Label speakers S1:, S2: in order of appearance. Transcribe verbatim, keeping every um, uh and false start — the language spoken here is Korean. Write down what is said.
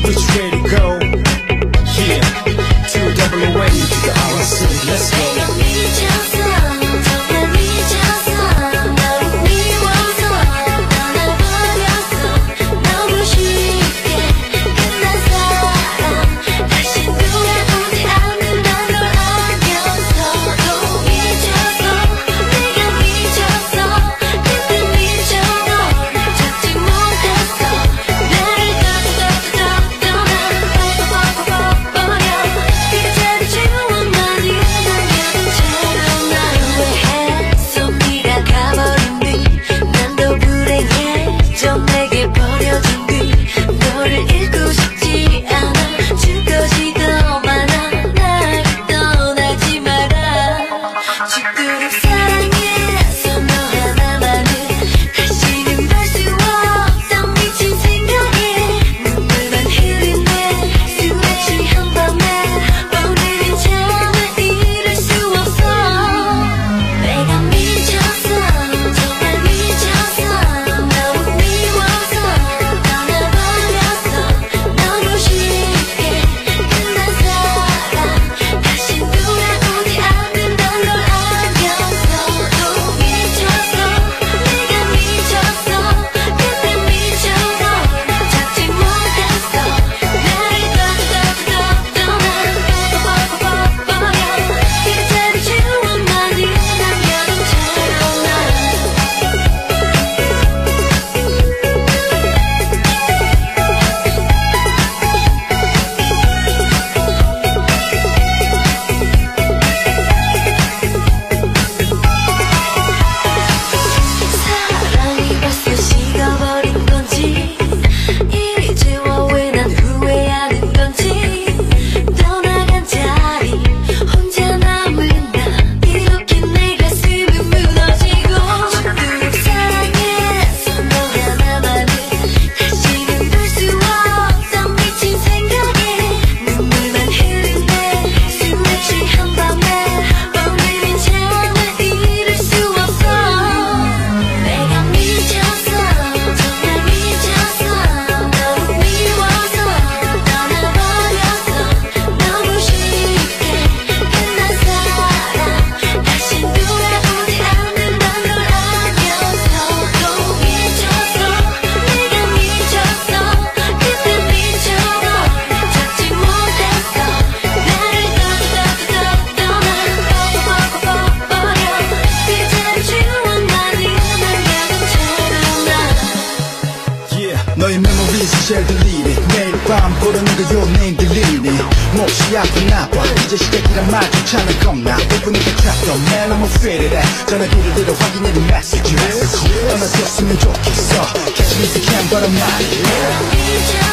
S1: which way to go? Yeah, to the double away to the R C. Let's go. 너의 memories 제일 들리네. 매일 밤 부르는 거 your name 들리네. 몹시 아픈 나빠 이제 시작이란 말조차는 겁나 오프니까 trap up man I'm afraid of that. 전화기를 들어 확인해 네 messages. 떠나줬으면 좋겠어 Catch me if you can but I'm not here.